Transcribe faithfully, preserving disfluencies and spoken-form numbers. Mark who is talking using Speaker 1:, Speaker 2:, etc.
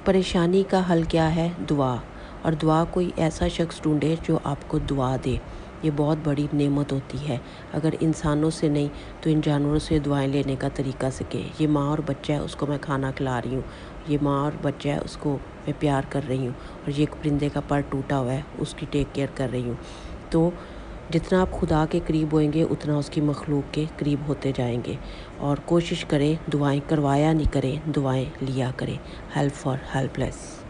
Speaker 1: परेशानी का हल क्या है? दुआ। और दुआ कोई ऐसा शख्स ढूंढे जो आपको दुआ दे। ये बहुत बड़ी नेमत होती है। अगर इंसानों से नहीं तो इन जानवरों से दुआएं लेने का तरीका सीखे। ये माँ और बच्चा है, उसको मैं खाना खिला रही हूँ। ये माँ और बच्चा है, उसको मैं प्यार कर रही हूँ। और ये एक परिंदे का पर टूटा हुआ है, उसकी टेक केयर कर रही हूँ। तो जितना आप खुदा के करीब होएंगे उतना उसकी मखलूक के करीब होते जाएंगे। और कोशिश करें दुआएं करवाया नहीं करें, दुआएं लिया करें। Help for helpless.